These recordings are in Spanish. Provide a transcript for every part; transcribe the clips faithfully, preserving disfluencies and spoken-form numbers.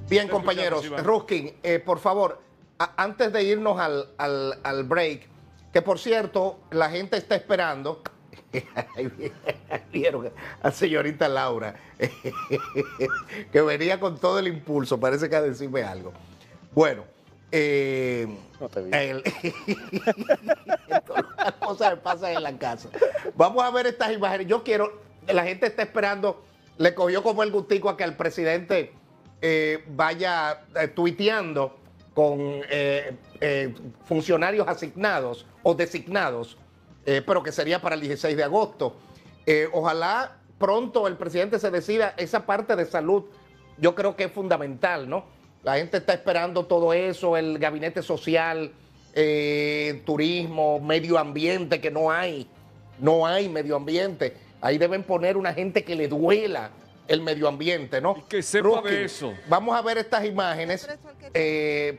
Bien, compañeros. Ruskin, eh, por favor, a, antes de irnos al, al, al break, que por cierto, la gente está esperando. Vieron a señorita Laura, que venía con todo el impulso, parece que a decirme algo. Bueno, eh, no te vi. El, todas las cosas que pasan en la casa. Vamos a ver estas imágenes. Yo quiero, la gente está esperando, le cogió como el gustico a que el presidente eh, vaya eh, tuiteando con eh, eh, funcionarios asignados o designados, eh, pero que sería para el dieciséis de agosto. Eh, ojalá pronto el presidente se decida. Esa parte de salud yo creo que es fundamental, ¿no? La gente está esperando todo eso, el gabinete social, eh, turismo, medio ambiente, que no hay, no hay medio ambiente. Ahí deben poner una gente que le duela el medio ambiente, ¿no? Y que sepa Ruskin, de eso. Vamos a ver estas imágenes. Eh,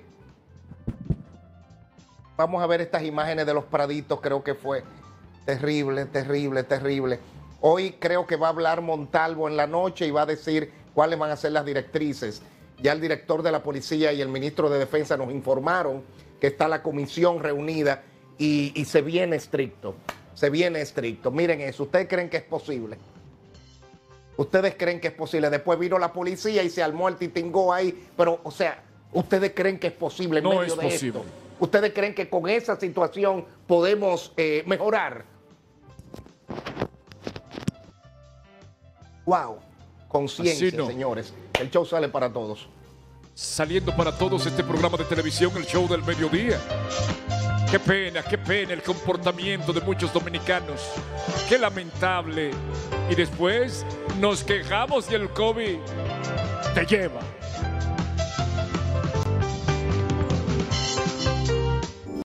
vamos a ver estas imágenes de los Praditos, creo que fue terrible, terrible, terrible. Hoy creo que va a hablar Montalvo en la noche y va a decir cuáles van a ser las directrices. Ya el director de la policía y el ministro de Defensa nos informaron que está la comisión reunida y, y se viene estricto, se viene estricto. Miren eso, ¿ustedes creen que es posible? ¿Ustedes creen que es posible? Después vino la policía y se armó el titingó ahí, pero, o sea, ¿ustedes creen que es posible en No medio es de posible. esto? ¿Ustedes creen que con esa situación podemos eh, mejorar? Wow, conciencia, Así no. señores. El show sale para todos. Saliendo para todos este programa de televisión, el show del mediodía. Qué pena, qué pena el comportamiento de muchos dominicanos. Qué lamentable. Y después nos quejamos y el COVID te lleva.